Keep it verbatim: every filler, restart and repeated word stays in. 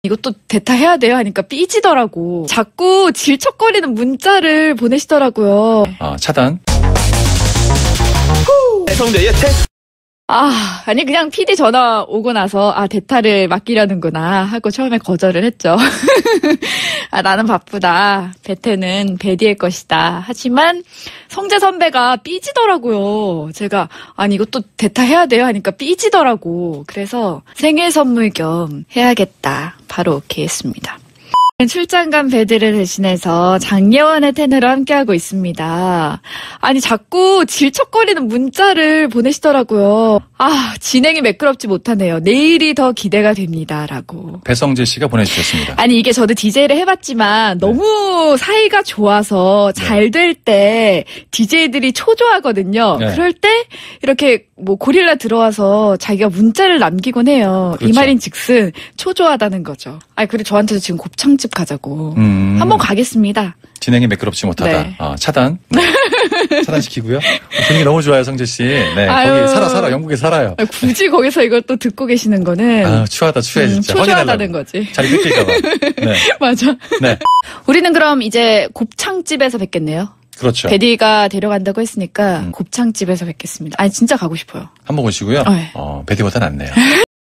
이것도 대타해야 돼요 하니까 삐지더라고. 자꾸 질척거리는 문자를 보내시더라고요. 아, 차단. 성대 예태. 아, 아니 그냥 피디 전화 오고 나서 아 대타를 맡기려는구나 하고 처음에 거절을 했죠. 아 나는 바쁘다. 베테는 베디의 것이다. 하지만 성재 선배가 삐지더라고요. 제가 아니 이것도 대타해야 돼요 하니까 삐지더라고. 그래서 생일 선물 겸 해야겠다. 바로 오케이 했습니다. 출장 간 배들을 대신해서 장예원의 텐으로 함께하고 있습니다. 아니 자꾸 질척거리는 문자를 보내시더라고요. 아 진행이 매끄럽지 못하네요. 내일이 더 기대가 됩니다. 라고. 배성재 씨가 보내주셨습니다. 아니 이게 저도 디제이를 해봤지만 네. 너무 사이가 좋아서 잘 될 때 디제이들이 초조하거든요. 네. 그럴 때 이렇게 뭐 고릴라 들어와서 자기가 문자를 남기곤 해요. 그렇죠. 이 말인 즉슨 초조하다는 거죠. 아니 그리고 저한테도 지금 곱창집 가자고. 음. 한번 가겠습니다. 진행이 매끄럽지 못하다. 네. 아, 차단. 네. 차단시키고요. 분위기 너무 좋아요, 성재 씨. 네, 아유, 거기 살아 살아 영국에 살아요. 굳이 거기서 이걸 또 듣고 계시는 거는 아, 추하다 추해 진짜. 음, 초조하다는 거지. 자리 뺏길까 봐. 네. 맞아. 네. 우리는 그럼 이제 곱창집에서 뵙겠네요. 그렇죠. 베디가 데려간다고 했으니까 음. 곱창집에서 뵙겠습니다. 아니 진짜 가고 싶어요. 한번 오시고요. 네. 어, 베디보다 낫네요.